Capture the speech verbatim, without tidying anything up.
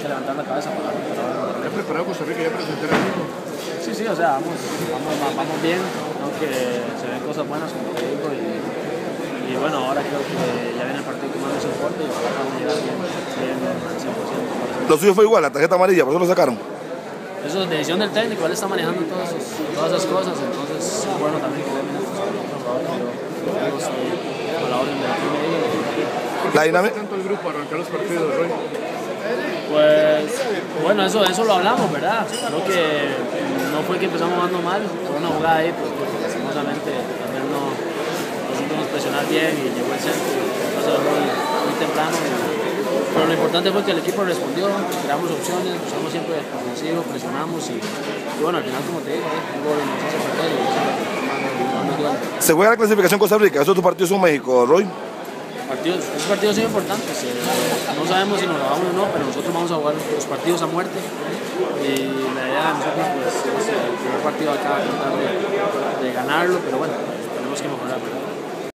que levantar la cabeza para, para ¿Ya preparado Costa Rica ya para enfrentar al mismo? Sí, sí, o sea, vamos, vamos, vamos bien, aunque se ven cosas buenas, como te digo, y, y bueno, ahora creo que ya viene el partido que más nos importa y ojalá podamos llegar bien, bien al cien por ciento. Lo suyo fue igual, la tarjeta amarilla, por eso lo sacaron. Eso es decisión del técnico, él está manejando todas, esos, todas esas cosas, entonces es bueno también que le den minutos a otro jugador, pero yo estoy a la orden de la primera. La dinámica. ¿Tanto el grupo arrancar los partidos, Roy? Pues bueno, eso, eso lo hablamos, ¿verdad? Creo que no fue que empezamos jugando mal, fue una jugada ahí, pues porque lastimosamente también no nos supimos presionar bien y llegó el centro, entonces muy, muy temprano. Y, pero lo importante fue que el equipo respondió, creamos opciones, buscamos siempre ofensivo, presionamos y, y bueno, al final, como te digo, un gol nos hace perder y eso nos duele. Se juega la clasificación Costa Rica, esos dos partidos son México, Roy. Partidos, esos partidos son importantes, eh, no sabemos si nos lo vamos o no, pero nosotros vamos a jugar los partidos a muerte y la idea de nosotros pues, es el primer partido acá tratar de, de ganarlo, pero bueno, tenemos que mejorar.